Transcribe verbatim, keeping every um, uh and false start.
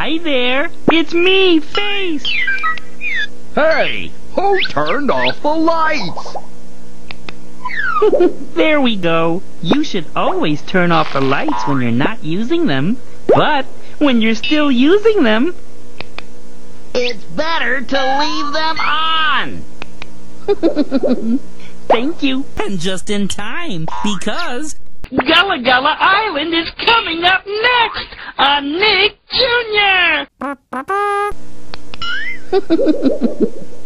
Hi there, it's me, Face. Hey, who turned off the lights? There we go. You should always turn off the lights when you're not using them. But when you're still using them, it's better to leave them on. Thank you. And just in time, because Gullah Gullah Island is coming up next on Nick Junior